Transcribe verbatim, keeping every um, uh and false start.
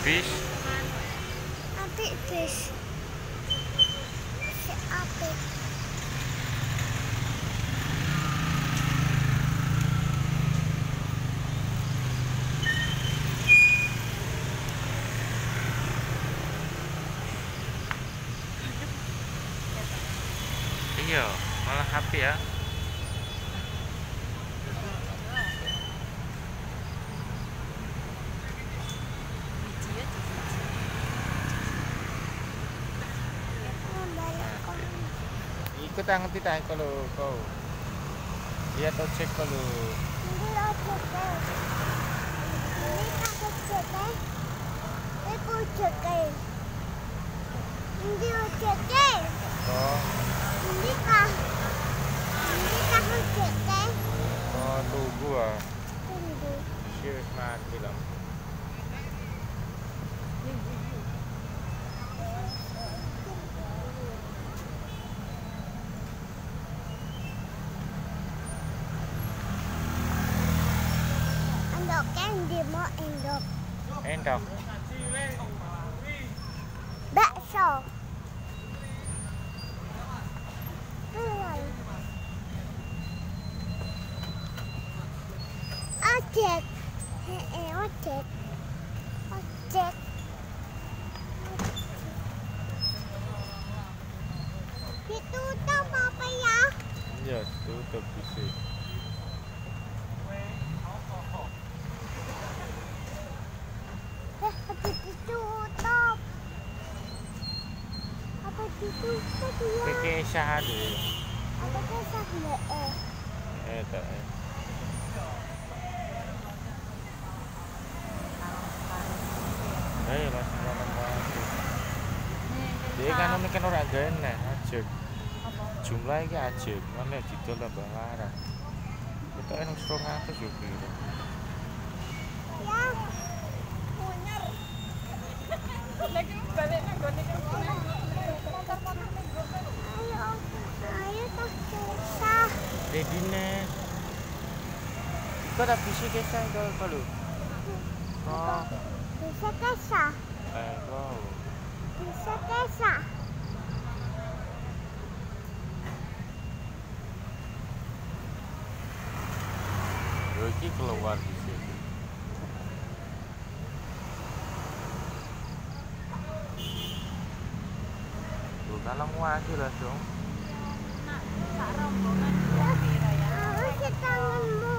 bis. Apik bis. Si apik. Iya, malah apik ya. Ikut ang tita kalau kau. Lihat ojek kalau. Hindi ojek eh. Hindi ka ojek eh. Hindi ojek eh. Hindi ojek eh. Oh, Hindi ka. Hindi ka ojek eh. oh tunggu ah. Hindi. Sih mati lah. Endok kan di mau endok. Endok. Bakso. Belum. Ojek. Hee, ojek. Ojek. Ditutup apa ya? Iya, tutup bisa. Eh, apa ditutup? Apa ditutup ya? Kekesah deh. Apa kesah nggak eh? Eh tak. Eh. Ayo langsung malam lagi. Dia kan ini kan orang gene aja. Jumlah iki aja, mana didol tambah larang. Itu enak strong atus yo piro. Ya. Lagi balik nang gone Ayo, ayo tak kesah. Dedine. Kau tak bisa kesah kalau kalau. Oh, Bisa kesah. eh wow. Bisa kesah. Yo iki keluar di situ. Tuh kalau lagi lah dong. nak sak rombongan kira ya. Harus tanganmu.